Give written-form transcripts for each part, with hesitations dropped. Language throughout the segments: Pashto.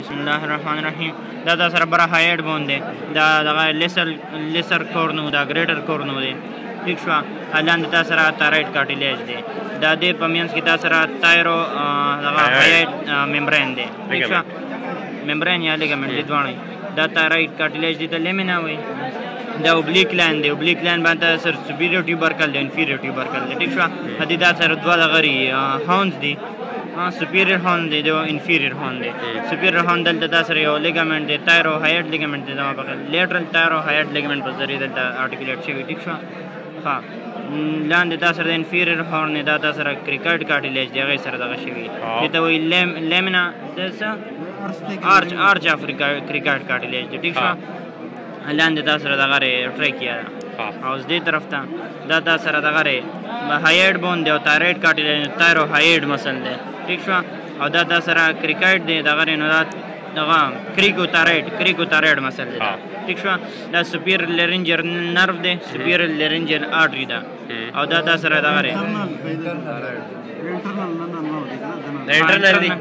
बिस्मिल्लाहिर्रहमानिर्रहीम دا سره بره هایډ باندې دا دغه لیسر کورنو دا ګریټر کورنو دی ٹھیک شو لاندې تا سره تایرویډ کارټیلیج دی دا د پمینس کې تا سره تایرو دغه هایډ ممبرین دی ٹھیک شو ممبرین یا لیګامنټ دي دوه دا تایرویډ کارټیلیج دی ته لیمینا وي دا اوبلیک لاین دی اوبلیک لاین باندې سر سپیریور ټیوبرکل دی انفیریور ټیوبرکل دی ٹھیک شو هدي دا سره دوه غری هاونز دی superior horn دی جو inferior horn دی superior horn دلته دا سره یو لیګامنټ دی تایروهایډ لیګامنټ دی دا په لیټرل تایروهایډ لیګامنټ په ذریعہ دلته آرټیکولیټ شوی ٹھیک شو ها لاندې دا سره د inferior horn دا دا سره کریکټ کارټیلیج دی هغه سره دغه شوی دته وی لیمنا دسه آرچ اف کریکټ کارټیلیج ٹھیک شو لاندې دا سره دغه ټریکیا او دې طرف ته دا سره دغه هایډ بون دی او تایرویډ کارټیلیج تایروهایډ مسل دی ٹھیک شو او دا سره کریکټ دی دغه نو دغه کریکو تایرویډ مسل دی ٹھیک شو دا سپیریور لارنجل نرو دی سپیریور لارنجل آرټری دا او دا سره دغه انټرنل دی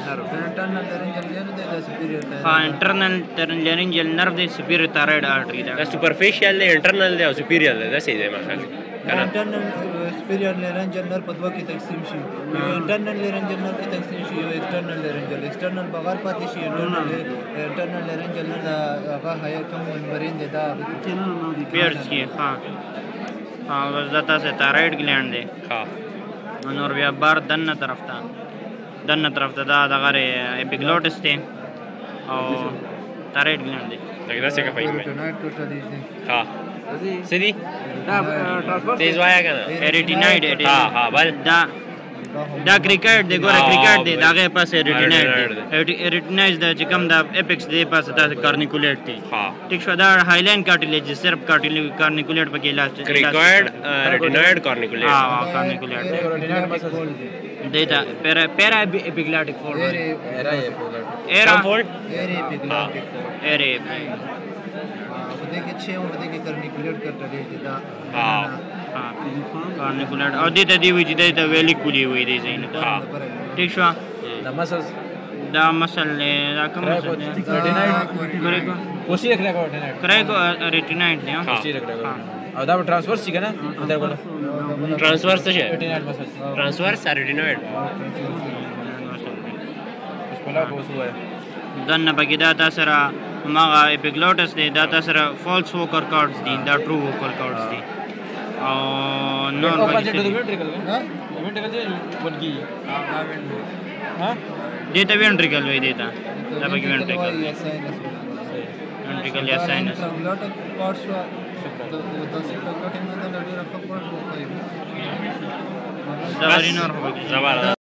انټرنل لارنجل نرو دی سپیریور تایرویډ آرټری دا سپرفیشل دی انټرنل دی او سپیریور دی دا صحیح دی ماشاءالله انټرنل سپیریور لارنجل نرو په دوه کې تقسیم شي انټرنل لارنجل نرو کې تقسیم شي او ایکسټرنل لارنجل ایکسټرنل بغیر پاتې شي انټرنل لارنجل نرو دا هغه هایر کوم ممبرین دی دا پیرز کې ها وزتا سے تایرویډ گلینډ دی ها نور بیا بار دنه طرف ته دا دغه اپیګلوټس دی او تایرویډ گلینډ دی دا څه کوي ها سدي تیز وایا کنه ریټینایډ ها بل دا کریکټ دی ګوره کریکټ دی داغه پاسه ریټینایډ دی ریټینایډ د چې کوم دا اپیکس دی پاسه دا کارنیکولیټ دی ټیک شو دا هایلاین کارټیلیج صرف کارنیکولیټ پکې علاج کریکټ ریټینایډ کارنیکولیټ کارنیکولیټ دیتا پیرا اپیګلاټک فولډ ایرا فولډ ایرا دغه چې و دغه کارنیکولیټ کارټیلیج دی دا کارنیکولیټ او دې ته دی وی چې دې ویلی کولی وی دی زین ٹھیک شو دا مسل دا کوم مسل ریټینایډ کوشي کریکو ریټینایډ دی او دا ټرانسفر شي کنه اندر کوله ټرانسفر څه شي ریټینایډ مسل ټرانسفر ریټینایډ کولا کوسو ہے دنه پکې دا سره ماغه اپیګلوټس دی دا سره فالس ووکر کارډز دي دا ټرو ووکر کارډز دي او نون دیتا وینټریکل وی دیتا دا پکې وینټریکل یا ساینس دا ورینور هو